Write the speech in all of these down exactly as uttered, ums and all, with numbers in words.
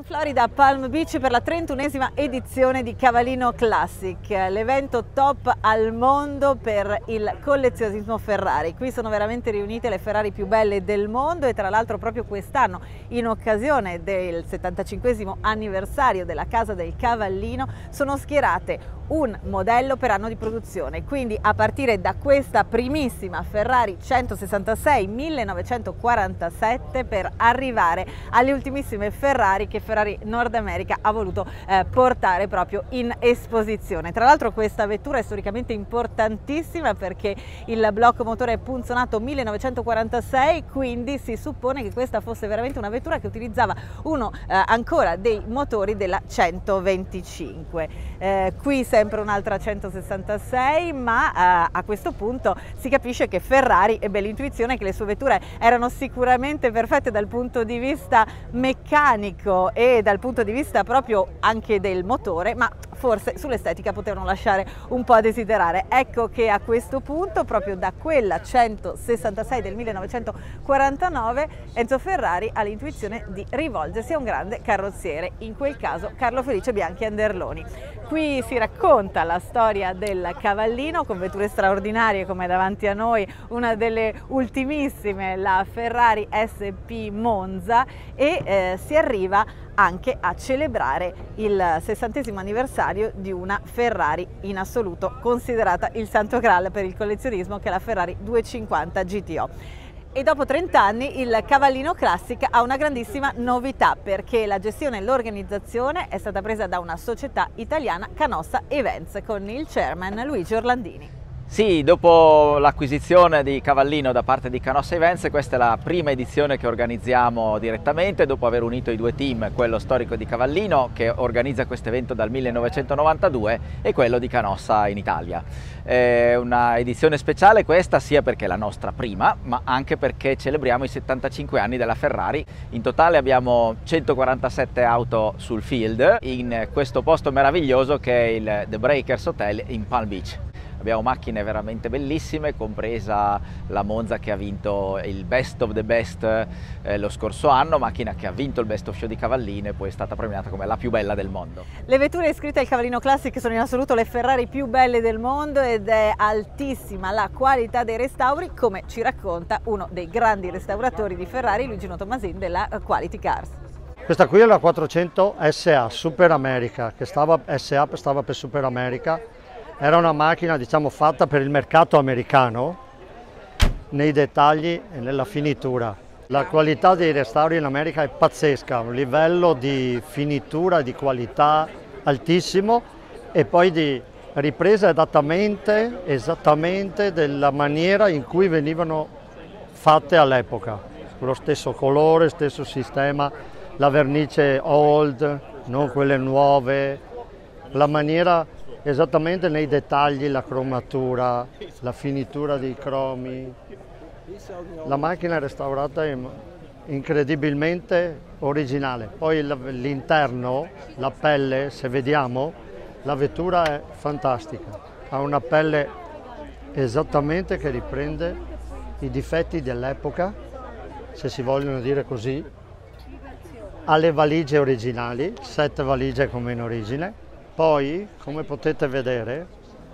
in Florida a Palm Beach per la trentunesima edizione di Cavallino Classic, l'evento top al mondo per il collezionismo Ferrari. Qui sono veramente riunite le Ferrari più belle del mondo e tra l'altro proprio quest'anno, in occasione del settantacinquesimo anniversario della Casa del Cavallino, sono schierate un modello per anno di produzione. Quindi a partire da questa primissima Ferrari centosessantasei millenovecentoquarantasette per arrivare alle ultimissime Ferrari che Ferrari Nord America ha voluto eh, portare proprio in esposizione. Tra l'altro questa vettura è storicamente importantissima perché il blocco motore è punzonato millenovecentoquarantasei, quindi si suppone che questa fosse veramente una vettura che utilizzava uno eh, ancora dei motori della centoventicinque. Eh, qui sempre un'altra centosessantasei, ma eh, a questo punto si capisce che Ferrari ebbe l'intuizione che le sue vetture erano sicuramente perfette dal punto di vista meccanico e dal punto di vista proprio anche del motore, ma forse sull'estetica potevano lasciare un po' a desiderare. Ecco che a questo punto, proprio da quella centosessantasei del millenovecentoquarantanove, Enzo Ferrari ha l'intuizione di rivolgersi a un grande carrozziere, in quel caso Carlo Felice Bianchi Anderloni. Qui si racconta la storia del Cavallino con vetture straordinarie come davanti a noi, una delle ultimissime, la Ferrari S P Monza, e eh, si arriva anche a celebrare il sessantesimo anniversario di una Ferrari in assoluto considerata il santo graal per il collezionismo, che è la Ferrari duecentocinquanta G T O. E dopo trenta anni il Cavallino Classic ha una grandissima novità, perché la gestione e l'organizzazione è stata presa da una società italiana, Canossa Events, con il chairman Luigi Orlandini. Sì, dopo l'acquisizione di Cavallino da parte di Canossa Events, questa è la prima edizione che organizziamo direttamente, dopo aver unito i due team, quello storico di Cavallino che organizza questo evento dal millenovecentonovantadue e quello di Canossa in Italia. È una edizione speciale questa sia perché è la nostra prima, ma anche perché celebriamo i settantacinque anni della Ferrari. In totale abbiamo centoquarantasette auto sul field in questo posto meraviglioso che è il The Breakers Hotel in Palm Beach. Abbiamo macchine veramente bellissime, compresa la Monza che ha vinto il Best of the Best eh, lo scorso anno, macchina che ha vinto il Best of Show di Cavallino e poi è stata premiata come la più bella del mondo. Le vetture iscritte al Cavallino Classic sono in assoluto le Ferrari più belle del mondo ed è altissima la qualità dei restauri, come ci racconta uno dei grandi restauratori di Ferrari, Luigino Tomasin della Quality Cars. Questa qui è la quattrocento S A Super America, che stava, S A stava per Super America. Era una macchina, diciamo, fatta per il mercato americano nei dettagli e nella finitura. La qualità dei restauri in America è pazzesca, un livello di finitura, di qualità altissimo e poi di ripresa esattamente, esattamente della maniera in cui venivano fatte all'epoca. Lo stesso colore, stesso sistema, la vernice old, non quelle nuove, la maniera esattamente nei dettagli, la cromatura, la finitura dei cromi. La macchina è restaurata è incredibilmente originale. Poi l'interno, la pelle, se vediamo, la vettura è fantastica. Ha una pelle esattamente che riprende i difetti dell'epoca, se si vogliono dire così. Ha le valigie originali, sette valigie come in origine. Poi, come potete vedere,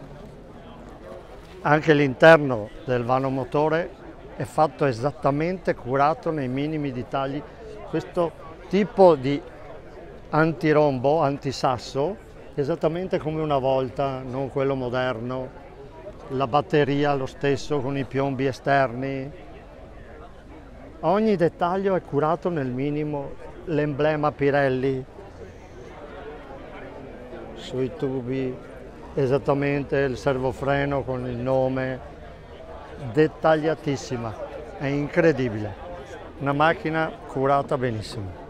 anche l'interno del vano motore è fatto esattamente, curato nei minimi dettagli. Questo tipo di antirombo, antisasso, esattamente come una volta, non quello moderno. La batteria lo stesso con i piombi esterni. Ogni dettaglio è curato nel minimo, l'emblema Pirelli sui tubi, esattamente il servofreno con il nome, dettagliatissima, è incredibile, una macchina curata benissimo.